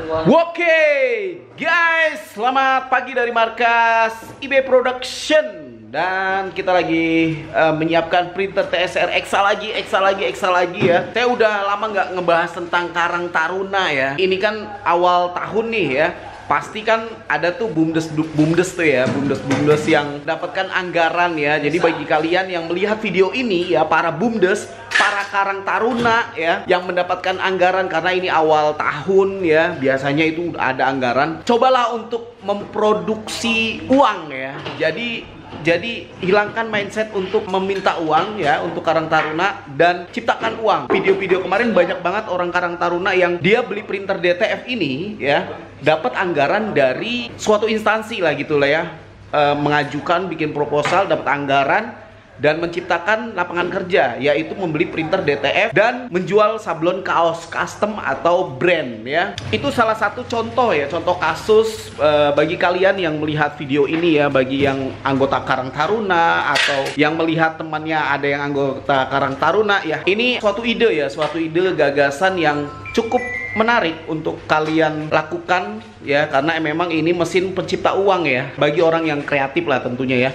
Oke, guys, selamat pagi dari markas IB Production. Dan kita lagi menyiapkan printer TSR Exa lagi ya. Saya udah lama nggak ngebahas tentang Karang Taruna ya. Ini kan awal tahun nih ya. Pasti kan ada tuh bumdes tuh ya, bumdes yang dapatkan anggaran ya. Jadi bagi kalian yang melihat video ini ya, para bumdes, para Karang Taruna ya, yang mendapatkan anggaran karena ini awal tahun ya, biasanya itu ada anggaran. Cobalah untuk memproduksi uang ya. Jadi hilangkan mindset untuk meminta uang ya untuk Karang Taruna dan ciptakan uang. Video-video kemarin banyak banget orang Karang Taruna yang dia beli printer DTF ini ya, dapat anggaran dari suatu instansi lah gitu lah ya, mengajukan bikin proposal, dapat anggaran dan menciptakan lapangan kerja, yaitu membeli printer DTF dan menjual sablon kaos custom atau brand ya. Itu salah satu contoh ya, contoh kasus bagi kalian yang melihat video ini ya, bagi yang anggota Karang Taruna atau yang melihat temannya ada yang anggota Karang Taruna ya. Ini suatu ide ya, suatu ide gagasan yang cukup menarik untuk kalian lakukan ya, karena memang ini mesin pencipta uang ya, bagi orang yang kreatif lah tentunya ya.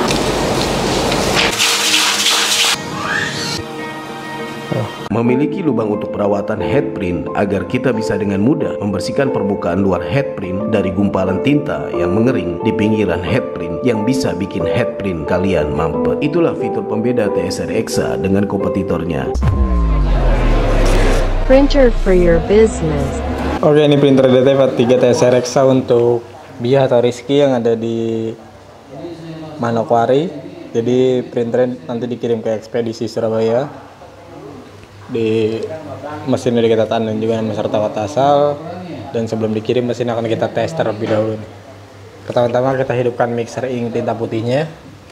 Memiliki lubang untuk perawatan headprint agar kita bisa dengan mudah membersihkan permukaan luar headprint dari gumpalan tinta yang mengering di pinggiran headprint yang bisa bikin headprint kalian mampet. Itulah fitur pembeda TSR Exa dengan kompetitornya. Printer for your business. Oke, ini printer DTF 3 TSR Exa untuk Bia atau Rizky yang ada di Manokwari. Jadi printernya nanti dikirim ke ekspedisi Surabaya. Di mesin udah kita tandem juga beserta kota asal, dan sebelum dikirim mesin akan kita tes terlebih dahulu. Pertama-tama kita hidupkan mixer ink tinta putihnya.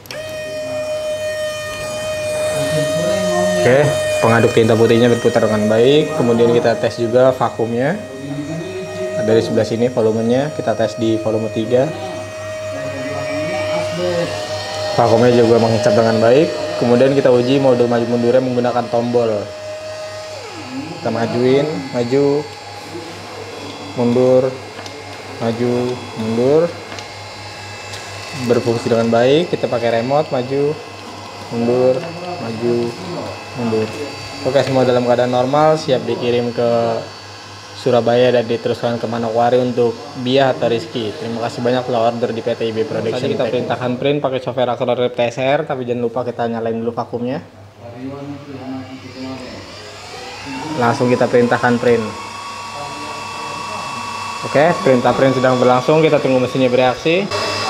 Oke, pengaduk tinta putihnya berputar dengan baik. Kemudian kita tes juga vakumnya. Dari sebelah sini volumenya kita tes di volume 3. Vakumnya juga menghisap dengan baik. Kemudian kita uji mode maju mundurnya menggunakan tombol. Kita majuin, maju, mundur, maju, mundur, berfungsi dengan baik. Kita pakai remote, maju, mundur, maju, mundur. Oke, semua dalam keadaan normal, siap dikirim ke Surabaya dan diteruskan ke Manokwari untuk Bia atau Rizky. Terima kasih banyak telah order di PT IB Production. Tadi kita perintahkan print pakai software Accelerate TSR, tapi jangan lupa kita nyalain dulu vakumnya. Langsung kita perintahkan print. Oke, perintah print sedang berlangsung, kita tunggu mesinnya bereaksi.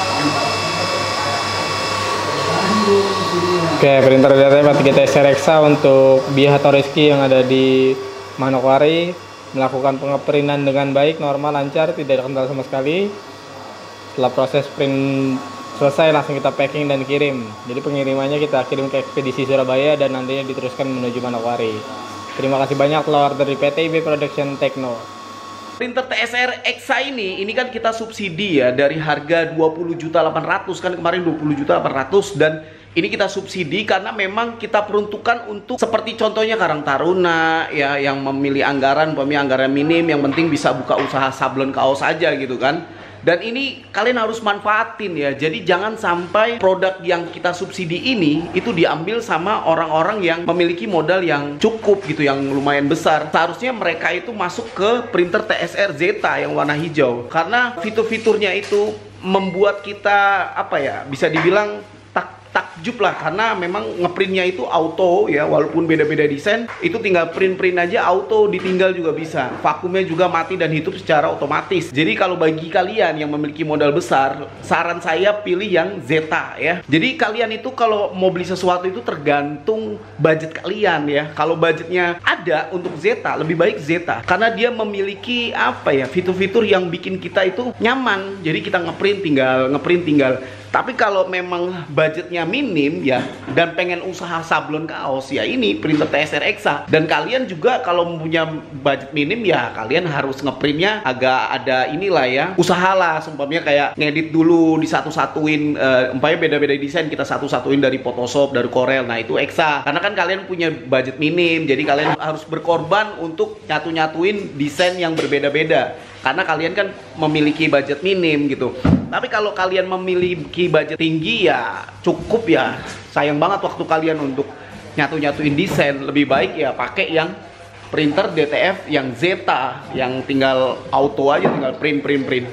Oke, printer DTF 3 TSR Exa untuk Bia atau Rizky yang ada di Manokwari melakukan pengeprintan dengan baik, normal, lancar, tidak ada kendala sama sekali. Setelah proses print selesai, langsung kita packing dan kirim. Jadi pengirimannya kita kirim ke ekspedisi Surabaya dan nantinya diteruskan menuju Manokwari. Terima kasih banyak telah order di PT IB Production Techno. Printer TSR Exa ini kan kita subsidi ya, dari harga 20.800.000 kan kemarin 20.800.000, dan ini kita subsidi karena memang kita peruntukan untuk seperti contohnya Karang Taruna ya, yang memilih anggaran minim, yang penting bisa buka usaha sablon kaos aja gitu kan. Dan ini kalian harus manfaatin ya. Jadi jangan sampai produk yang kita subsidi ini itu diambil sama orang-orang yang memiliki modal yang cukup gitu, yang lumayan besar. Seharusnya mereka itu masuk ke printer TSR Zeta yang warna hijau, karena fitur-fiturnya itu membuat kita apa ya, bisa dibilang takjub lah, karena memang ngeprintnya itu auto ya, walaupun beda-beda desain itu tinggal print aja auto, ditinggal juga bisa. Vakumnya juga mati dan hidup secara otomatis. Jadi kalau bagi kalian yang memiliki modal besar, saran saya pilih yang Zeta ya. Jadi kalian itu kalau mau beli sesuatu itu tergantung budget kalian ya. Kalau budgetnya ada untuk Zeta, lebih baik Zeta, karena dia memiliki apa ya, fitur-fitur yang bikin kita itu nyaman. Jadi kita ngeprint tinggal. Tapi kalau memang budgetnya minim ya, dan pengen usaha sablon kaos ya, ini printer TSR Exa. Dan kalian juga kalau punya budget minim ya, kalian harus ngeprintnya agak ada inilah ya, usahalah. Umpamanya kayak ngedit dulu, disatu-satuin, umpamanya beda-beda desain kita satu-satuin dari Photoshop, dari Corel. Nah itu Exa, karena kan kalian punya budget minim, jadi kalian harus berkorban untuk nyatu-nyatuin desain yang berbeda-beda. karena kalian kan memiliki budget minim gitu. Tapi kalau kalian memiliki budget tinggi ya cukup ya, sayang banget waktu kalian untuk nyatu-nyatuin desain. Lebih baik ya pakai yang printer DTF yang Zeta, yang tinggal auto aja, tinggal print.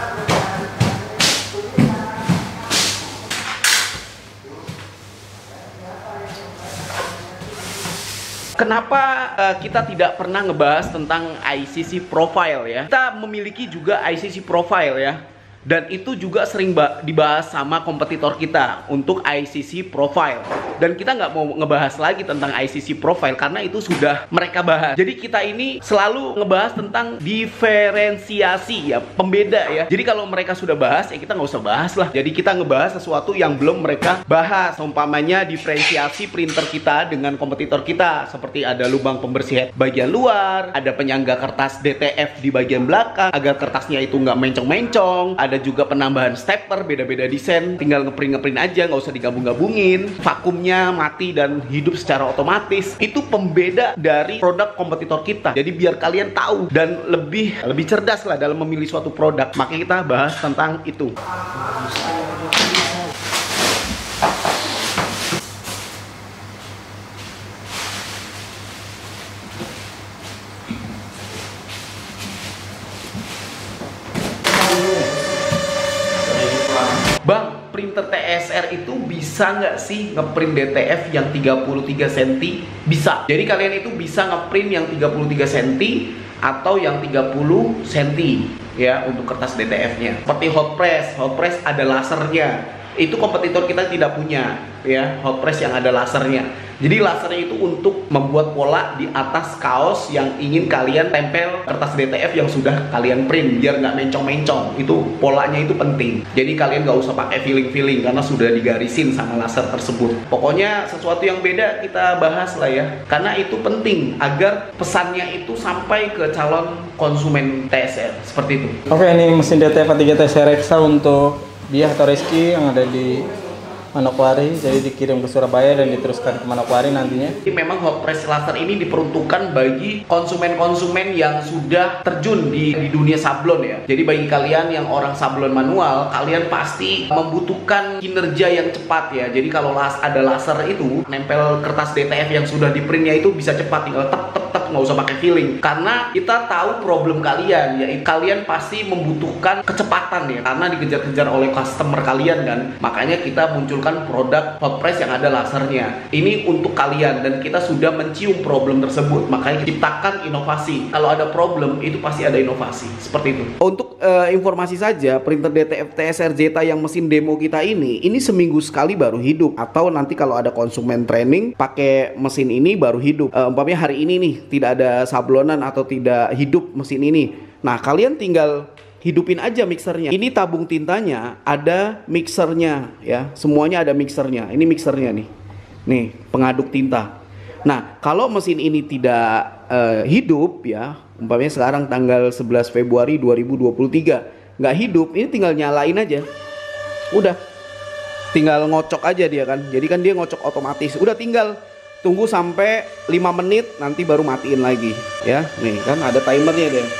Kenapa kita tidak pernah ngebahas tentang ICC profile ya? Kita memiliki juga ICC profile ya. Dan itu juga sering dibahas sama kompetitor kita untuk ICC profile. Dan kita nggak mau ngebahas lagi tentang ICC profile karena itu sudah mereka bahas. Jadi kita ini selalu ngebahas tentang diferensiasi ya, pembeda ya. Jadi kalau mereka sudah bahas ya kita nggak usah bahas lah. Jadi kita ngebahas sesuatu yang belum mereka bahas. Umpamanya diferensiasi printer kita dengan kompetitor kita. Seperti ada lubang pembersih head bagian luar, ada penyangga kertas DTF di bagian belakang agar kertasnya itu nggak mencong-mencong. Ada juga penambahan stepper, beda-beda desain, tinggal ngeprint aja, nggak usah digabung-gabungin. Vakumnya mati dan hidup secara otomatis. Itu pembeda dari produk kompetitor kita. Jadi biar kalian tahu dan lebih cerdas lah dalam memilih suatu produk. Makanya kita bahas tentang itu. Bang, printer TSR itu bisa nggak sih ngeprint DTF yang 33 cm? Bisa. Jadi kalian itu bisa ngeprint yang 33 cm atau yang 30 cm ya untuk kertas DTF-nya. Seperti hot press ada lasernya. Itu kompetitor kita tidak punya ya, hot press yang ada lasernya. Jadi lasernya itu untuk membuat pola di atas kaos yang ingin kalian tempel kertas DTF yang sudah kalian print biar nggak mencong-mencong. Itu polanya itu penting. Jadi kalian nggak usah pakai feeling karena sudah digarisin sama laser tersebut. Pokoknya sesuatu yang beda kita bahas lah ya, karena itu penting agar pesannya itu sampai ke calon konsumen TSR seperti itu. Oke, ini mesin DTF 3 TSR Exa untuk Biah atau Rizky yang ada di Manokwari, jadi dikirim ke Surabaya dan diteruskan ke Manokwari nantinya. Jadi memang hot press laser ini diperuntukkan bagi konsumen-konsumen yang sudah terjun di dunia sablon ya. Jadi bagi kalian yang orang sablon manual, kalian pasti membutuhkan kinerja yang cepat ya. Jadi kalau ada laser itu, nempel kertas DTF yang sudah di printnya itu bisa cepat, tinggal tep nggak usah pakai feeling. Karena kita tahu problem kalian, ya kalian pasti membutuhkan kecepatan ya, karena dikejar-kejar oleh customer kalian kan. Makanya kita munculkan produk hot press yang ada lasernya. Ini untuk kalian dan kita sudah mencium problem tersebut. Makanya ciptakan inovasi. Kalau ada problem itu pasti ada inovasi. Seperti itu. Untuk informasi saja, printer DTF TSR Zeta yang mesin demo kita ini seminggu sekali baru hidup. Atau nanti kalau ada konsumen training pakai mesin ini baru hidup. Umpamanya hari ini nih tidak ada sablonan atau tidak hidup mesin ini. Nah, kalian tinggal hidupin aja mixernya. Ini tabung tintanya, ada mixernya ya. Semuanya ada mixernya. Ini mixernya nih. Nih, pengaduk tinta. Nah, kalau mesin ini tidak hidup ya, umpamanya sekarang tanggal 11 Februari 2023 nggak hidup, ini tinggal nyalain aja. Udah. Tinggal ngocok aja dia kan. Jadi kan dia ngocok otomatis. Udah tinggal tunggu sampai 5 menit nanti baru matiin lagi ya. Nih kan ada timernya deh.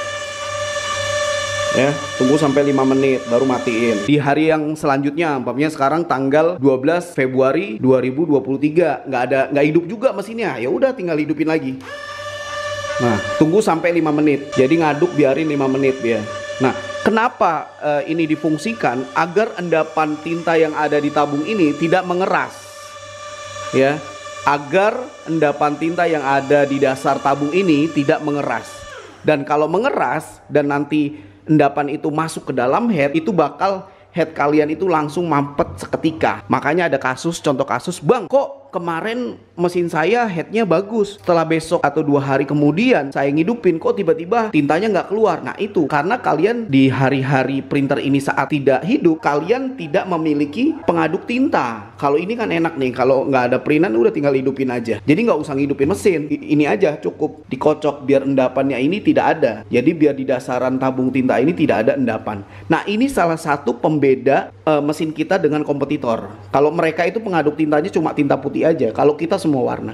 Ya, tunggu sampai 5 menit baru matiin. Di hari yang selanjutnya, umpamanya sekarang tanggal 12 Februari 2023, nggak hidup juga mesinnya. Ya udah tinggal hidupin lagi. Nah, tunggu sampai 5 menit. Jadi ngaduk biarin 5 menit ya. Nah, kenapa ini difungsikan agar endapan tinta yang ada di tabung ini tidak mengeras. Ya. Agar endapan tinta yang ada di dasar tabung ini tidak mengeras. Dan kalau mengeras dan nanti endapan itu masuk ke dalam head, itu bakal head kalian itu langsung mampet seketika. Makanya ada contoh kasus, bang kok kemarin mesin saya headnya bagus, setelah besok atau 2 hari kemudian saya ngidupin kok tiba-tiba tintanya nggak keluar. Nah itu karena kalian di hari-hari printer ini saat tidak hidup, kalian tidak memiliki pengaduk tinta. Kalau ini kan enak nih, kalau nggak ada printan udah tinggal hidupin aja. Jadi nggak usah ngidupin mesin, ini aja cukup dikocok biar endapannya ini tidak ada. Jadi biar di dasaran tabung tinta ini tidak ada endapan. Nah ini salah satu pembeda mesin kita dengan kompetitor. Kalau mereka itu pengaduk tintanya cuma tinta putih aja, kalau kita semua warna.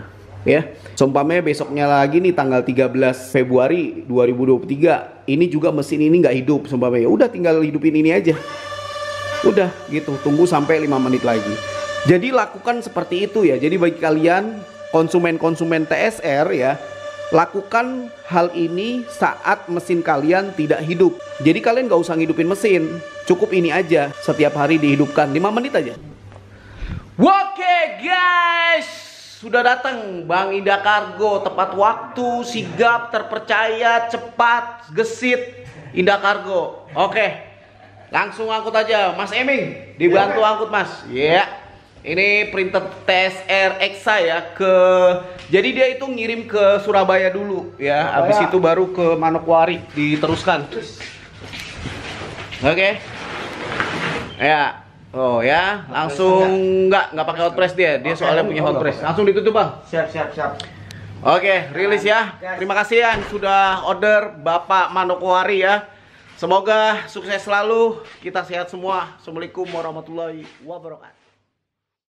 ya. Seumpamanya besoknya lagi nih tanggal 13 Februari 2023, ini juga mesin ini nggak hidup seumpamanya. Udah tinggal hidupin ini aja. Udah gitu, tunggu sampai 5 menit lagi. Jadi lakukan seperti itu ya. Jadi bagi kalian konsumen-konsumen TSR ya, lakukan hal ini saat mesin kalian tidak hidup. Jadi kalian nggak usah ngidupin mesin, cukup ini aja, setiap hari dihidupkan 5 menit aja. Oke guys, sudah datang Bang Indah Kargo, tepat waktu, sigap, terpercaya, cepat, gesit, Indah Kargo. Oke, langsung angkut aja, Mas Eming, dibantu angkut Mas. Ya, ini printer TSR Exa ya, jadi dia itu ngirim ke Surabaya dulu ya, habis itu baru ke Manokwari diteruskan. Oke, ya. Oh ya, langsung nggak pakai hot press dia soalnya punya hot press. Langsung ditutup Bang. Siap. Oke, rilis ya. Terima kasih yang sudah order Bapak Manokwari ya. Semoga sukses selalu, kita sehat semua. Assalamualaikum warahmatullahi wabarakatuh.